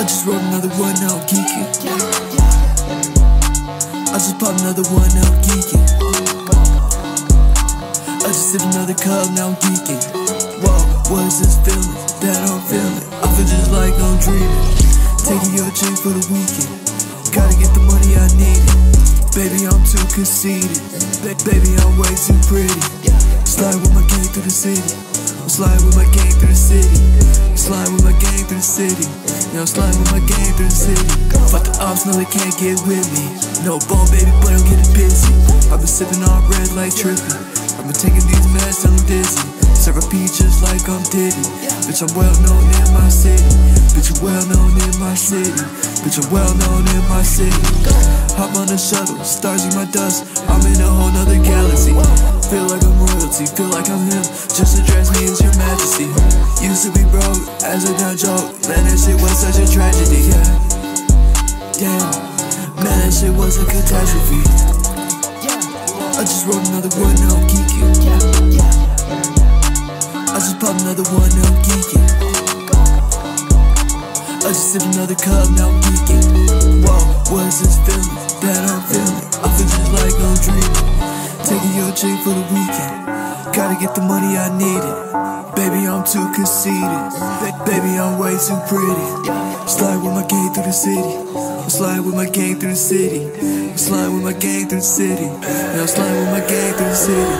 I just rolled another one, now I'm geeking. I just popped another one, now I'm geeking. I just sipped another cup, now I'm geeking. Whoa, what is this feeling that I'm feeling? I feel just like I'm dreaming. Taking your chain for the weekend. Gotta get the money, I need it. Baby, I'm too conceited. Baby, I'm way too pretty. Slide with my gang through the city. I'm sliding with my gang through the city. I'm sliding with my gang through the city. Yeah, I'm sliding with my gang through the city. Fuck the ops, no they can't get with me. No bone, baby, but I'm getting busy. I've been sipping on red like tripping. I've been taking these meds till I'm dizzy. Serve repeat just like I'm Diddy. Bitch, I'm well known in my city. Bitch, I'm well known in my city. Bitch, I'm well known in my city. Hop on the shuttle, stars in my dust. I'm in a whole nother galaxy. Feel like I'm royalty, feel like I'm him. Just address me as your majesty. Used to be broke, as a dumb joke. Man, that shit was such a tragedy, yeah. Damn, man, that shit was a catastrophe. I just wrote another one, now I'm geeking. I just popped another one, now I'm geeking. I just sipped another cup, now I'm geeking. Whoa, what is this feeling that I'm feeling? I feel just like I'm dreaming. Taking your chain for the weekend. Gotta get the money, I need it. Baby, I'm too conceited. Baby, I'm way too pretty. Slide with my gang through the city. I'm sliding with my gang through the city. I'm sliding with my gang through the city. Yeah, I'm sliding with my gang through the city.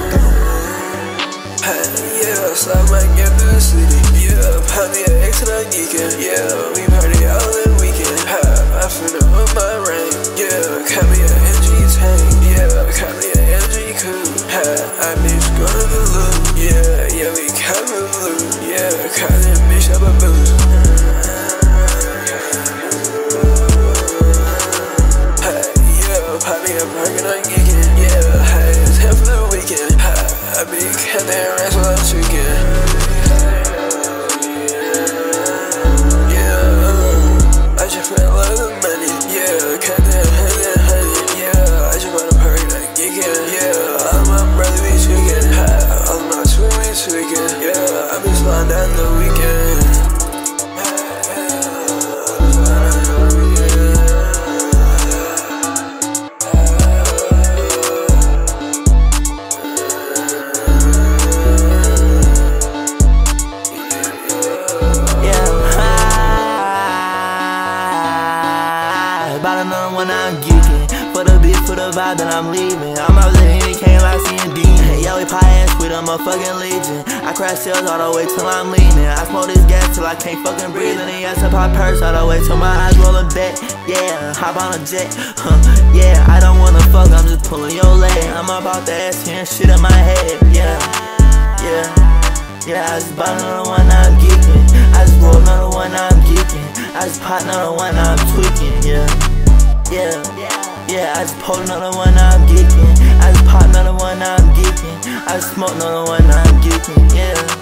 Yeah, slide my gang through the city. Yeah, pop me an X and I'm geeking. Yeah, we party all the weekend. I finna up my rank. Yeah, cut me an NG tank. Yeah, cut me an NG coupe. I bitch go to the loop. Yeah, we cut the loop. Yeah, cut that bitch up a boost. Pop me a perk and I'm geeking. Yeah, it's time for the weekend. I be cutting racks while I'm tweaking. Yeah, I just spent a lot of money. Yeah, cut that honey. Yeah, I just bought a perk and I'm geeking. Yeah, all my brother be tweaking. All my twin be tweaking. Yeah, I be sliding down the weekend. About another one, I'm geeking. For the beat, for the vibe, then I'm leaving. I'm out there and it came like seeing demons. Yeah, we pie ass with a motherfucking legion. I crash sales all the way till I'm leaning. I smoke this gas till I can't fucking breathe. And then I sip pop purse all the way till my eyes rolling back. Yeah, hop on a jet. Yeah, I don't wanna fuck, I'm just pulling your leg. I'm about to ass hearing shit in my head. Yeah, I just bought another one, I'm geeking. I just rolled another one, I'm geeking. I just popped another one, I'm tweaking. Yeah, I just pulled another one, I'm geeking. I just popped another one, I'm geeking. I just smoked another one, I'm geeking. Yeah.